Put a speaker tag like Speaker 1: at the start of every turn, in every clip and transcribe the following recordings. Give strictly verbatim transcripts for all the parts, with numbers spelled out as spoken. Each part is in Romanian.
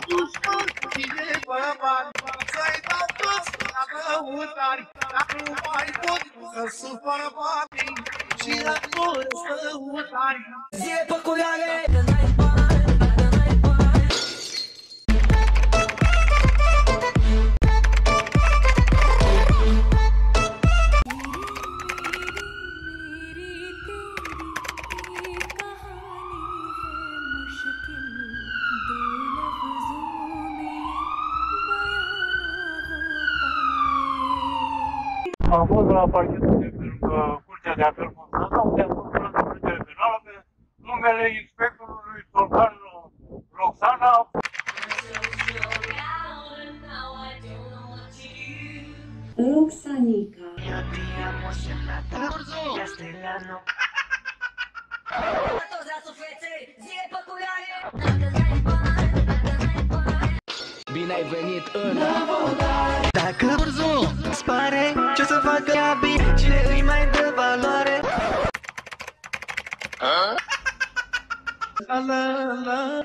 Speaker 1: dușman, cine bă bani, să-i dau toți la căutari, dacă nu mai pot să supăr banii, și la toți căutari. Zie pe culoare!
Speaker 2: Am fost la parchetul de lângă Curtea de Apel Constanța, unde am fost la plângere penală pe numele inspectorului Tolgan Roxana.
Speaker 3: Roxanica.
Speaker 4: Bine ai venit în Dacă Urzu spare, ce să facă ea bine? Cine îi mai dă valoare? La la la.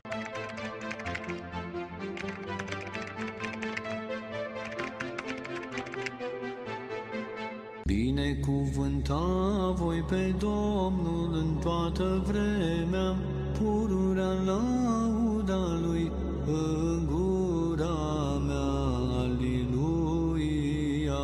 Speaker 5: Binecuvânta voi pe Domnul în toată vremea, pururea lauda lui în gura mea, aliluia.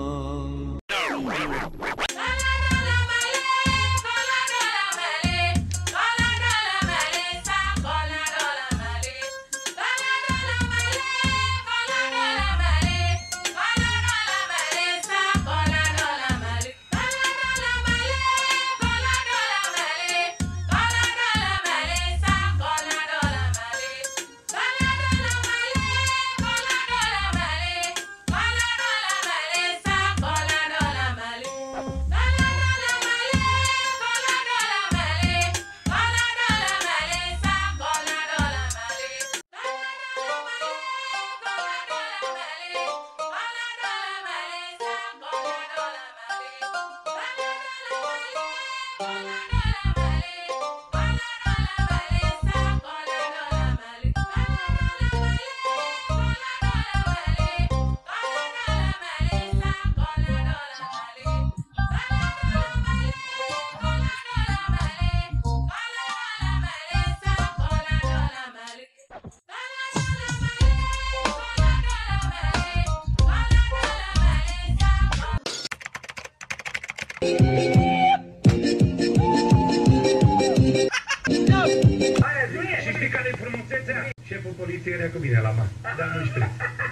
Speaker 6: Și știi care-i frumusețea? Șeful poliției era cu mine la masă, dar nu știu.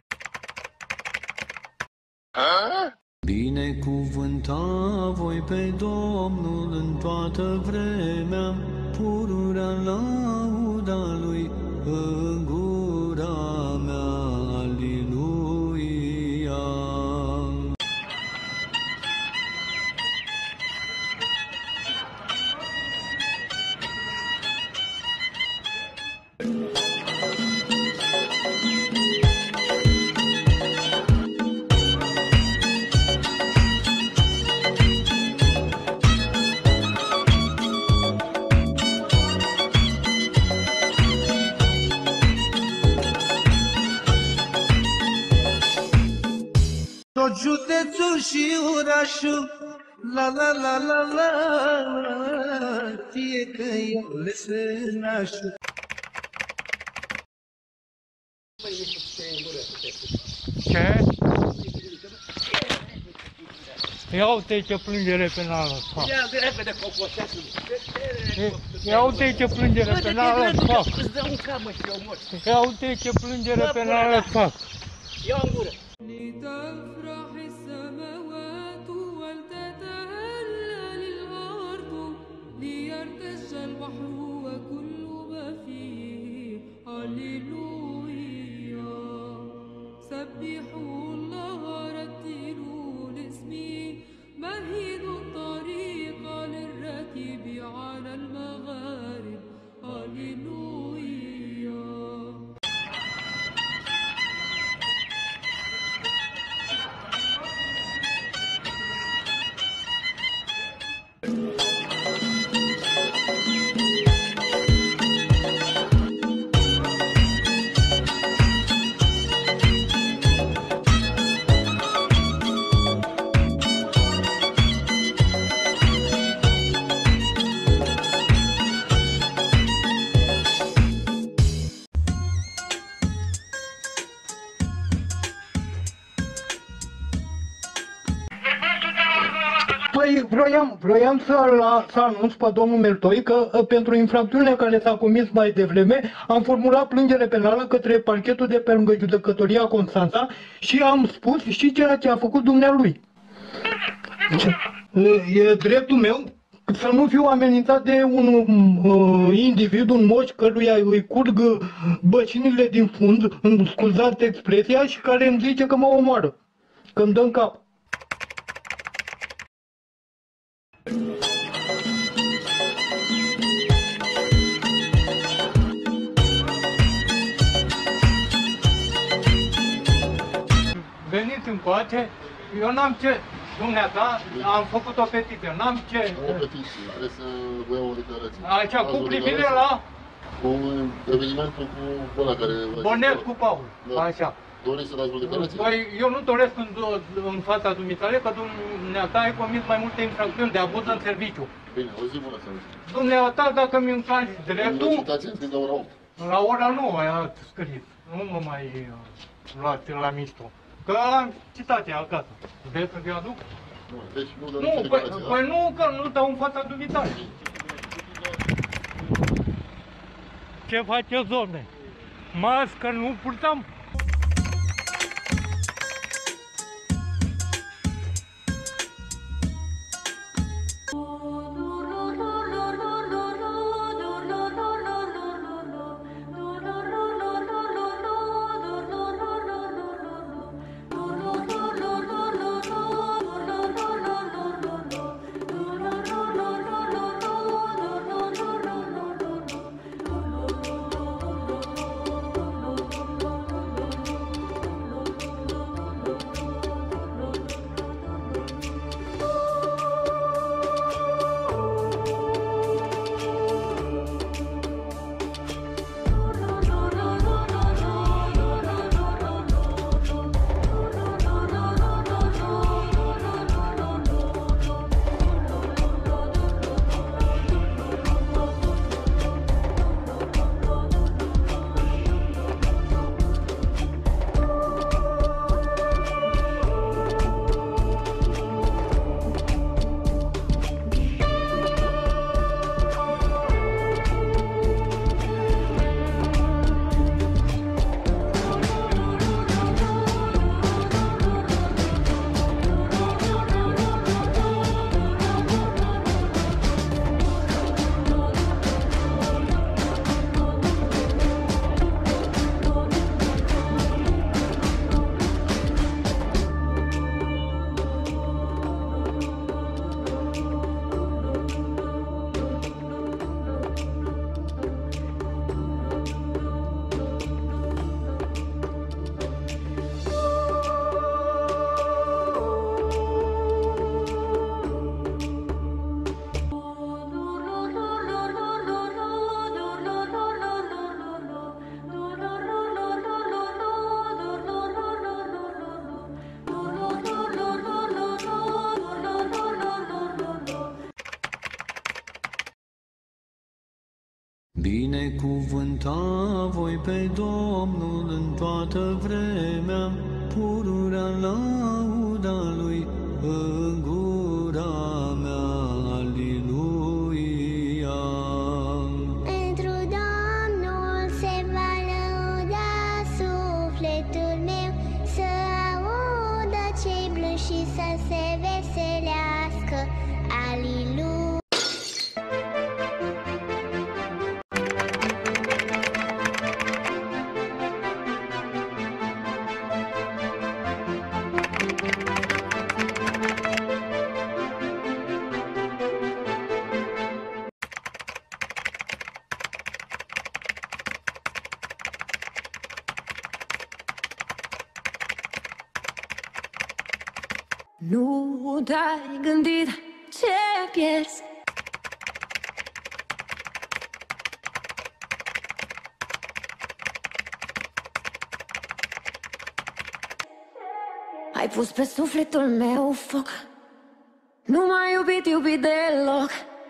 Speaker 5: Binecuvânta voi pe Domnul în toată vremea, pururea lauda lui în gura mea, aliluia.
Speaker 1: Tot județul și orașul, la la la la la, fie că e lesenașul.
Speaker 2: Ce? Ia uite ce plângere penală fac.
Speaker 4: Ia repede cocoteasul.
Speaker 2: Ia uite ce plângere penală fac.
Speaker 4: Îți dă un cap, mă, și eu mor.
Speaker 2: Ia uite ce plângere penală fac.
Speaker 4: Ia în gură.
Speaker 7: لتفرح السماوات ولتتهلل الأرض ليرتج البحر وكل ما فيه هللويا سبحوا الله رتلوا لاسمه مهدوا الطريق للراكب على المغارب هللويا.
Speaker 3: Păi vroiam, vroiam să, la, să anunț pe domnul Meltoi că uh, pentru infracțiunea care s-a comis mai devreme am formulat plângere penală către parchetul de pe lângă judecătoria Constanța și am spus și ceea ce a făcut dumnealui. E dreptul meu să nu fiu amenințat de un uh, individ, un moș căruia îi curg băcinile din fund, scuzați expresia, și care îmi zice că mă omoară, că îmi dă în cap.
Speaker 2: Veniți încoace, eu n-am ce, dumneata, am făcut o petiție, n-am ce...
Speaker 8: O petiție, trebuie să vă iau o declarație.
Speaker 2: Așa, cu privire la...
Speaker 8: Cu evenimentul cu ăla care...
Speaker 2: Bănesc cu Paul,
Speaker 8: da.
Speaker 2: așa.
Speaker 8: Doriți să dați o declarație?
Speaker 2: Păi, eu nu doresc în, în fața dumitale că dumneata ai comis mai multe infracțiuni de abuz în serviciu.
Speaker 8: Bine, o zi bună să vă.
Speaker 2: Dumneata, dacă mi încalci dreptul...
Speaker 8: Nu citați în la ora opt.
Speaker 2: La ora nouă ați scris, nu mă mai uh, luați la mișto. Că am citația acasă. Vreți să vi aduc?
Speaker 8: Nu, deci nu dă
Speaker 2: Nu,
Speaker 8: nicio
Speaker 2: păi,
Speaker 8: declarație,
Speaker 2: păi
Speaker 8: da?
Speaker 2: nu, că nu dau în fața dumitale. Ce faceți, domne? Mască nu purtam?
Speaker 5: Binecuvânta voi pe Domnul în toată vremea, pururea lauda lui în gura mea. Aliluia.
Speaker 9: Pentru Domnul se va lăuda sufletul meu, să audă cei blânzi și să se veselească. Aliluia.
Speaker 7: Nu te-ai gândit ce pierzi? Ai pus pe sufletul meu foc, nu m-ai iubit, iubit deloc.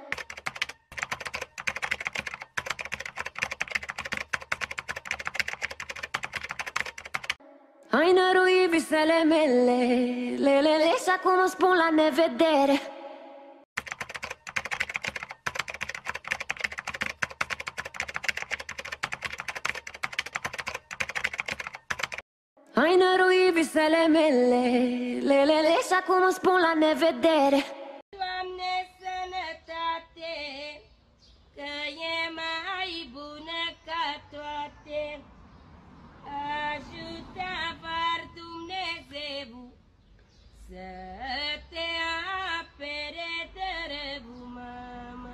Speaker 7: Ai năruit visele mele, lelele, și acum îmi spun la nevedere. Ai năruit visele mele, lelele, și acum îmi spun la nevedere.
Speaker 10: Doamne, sănătate, că e mai bună ca toate. Ajută var Dumnezeu să te apere de rău, mamă.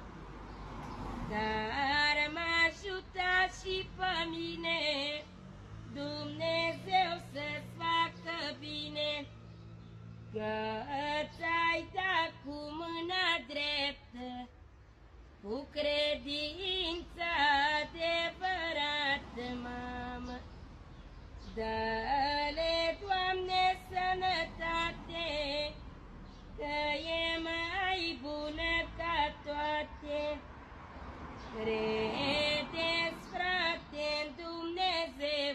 Speaker 10: Dar mă ajuta și pe mine, Dumnezeu să-ți facă bine, că ți-ai dat cu mâna dreptă, cu credință adevărată, mamă. Dă-le, Doamne, sănătate, că e mai bună ca toate. Credeți, frate, în Dumnezeu,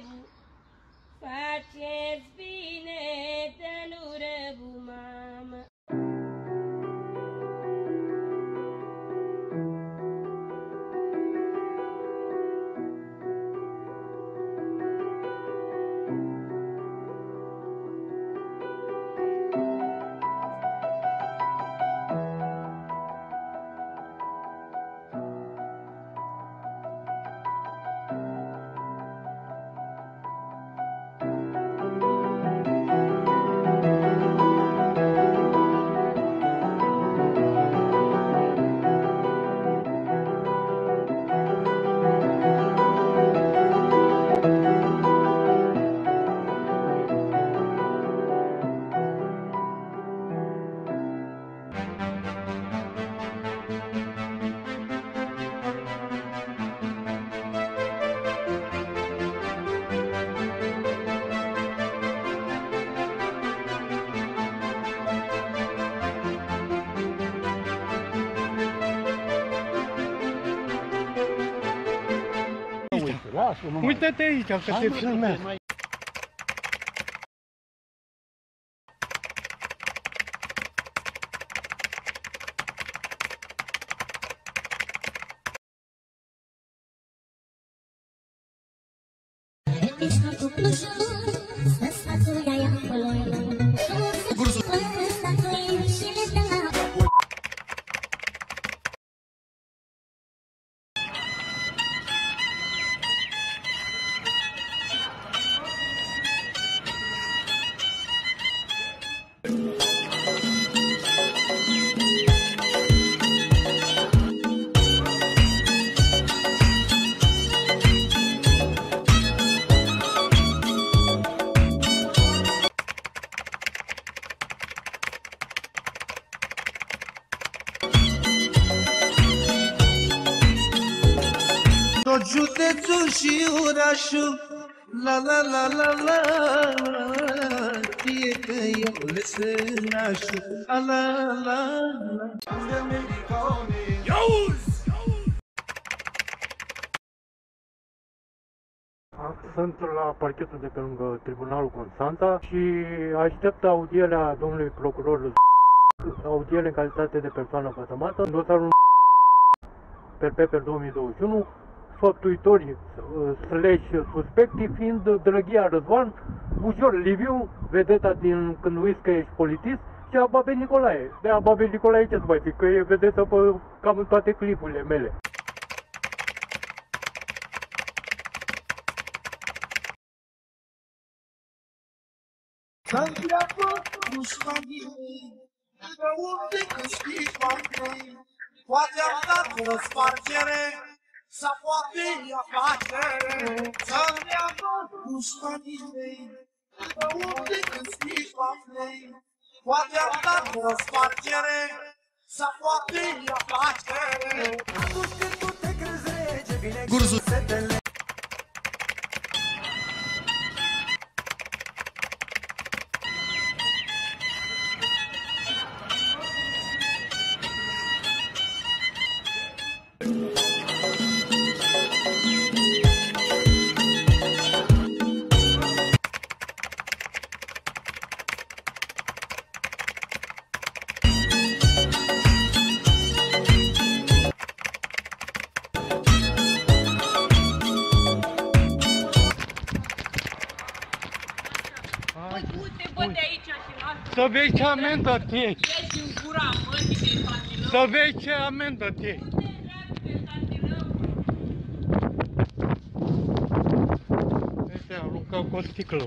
Speaker 10: faceți bine, de nu rău, mamă.
Speaker 3: Uite-te aici, că te filmez.
Speaker 1: Tot județul și orașul, la la la la la, știe că eu le sănașul, la la la la.
Speaker 3: Sunt la parchetul de pe lângă Tribunalul Constanța și aștept audierea domnului procuror, audiere în calitate de persoană pătămată în dosarul P P două mii douăzeci și unu, făptuitori slash suspecti fiind Drăghia Răzvan, Bujor Liviu, vedeta din Când uiți că ești politist, și Ababe Nicolae. De Ababe Nicolae ce să mai zic, că e vedetă pe cam în toate clipurile mele.
Speaker 1: Santiago, dușmanii, de unde câștigi banii, poate am dat răspargere, să poate afacere. Santiago, dușmanii, de unde câștigi banii, poate am dat răspargere, să poate afacere. Atunci când tu te crezi rege, vine setele.
Speaker 3: Să vezi ce amendă te.
Speaker 10: Ești în gura mătii de patilău.
Speaker 3: Să vezi ce amendă te. Te-a aruncat cu o sticlă.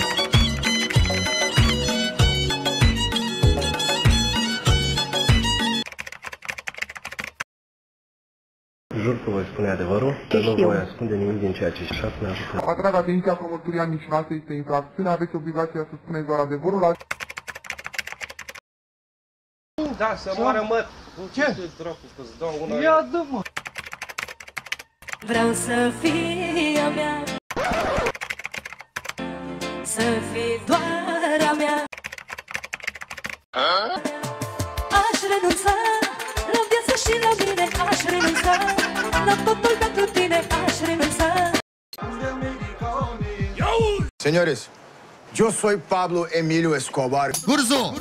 Speaker 11: Jur că voi spune adevărul, că nu voi ascunde nimic din ceea ce așa ne ajută.
Speaker 12: Atrag atenția că mărturia mincinoasă este infracțiune, aveți obligația să spuneți doar adevărul la...
Speaker 13: Da, să moară mă!
Speaker 3: Ce?
Speaker 13: Dracu, dau una...
Speaker 3: Ia dă-mă!
Speaker 7: Vreau să fii a mea, să fii doar a mea. Aș renunța la viață și la mine, aș renunța la totul pentru tine, aș renunța.
Speaker 14: Señores, yo soy Pablo Emilio Escobar.
Speaker 15: Gurzo,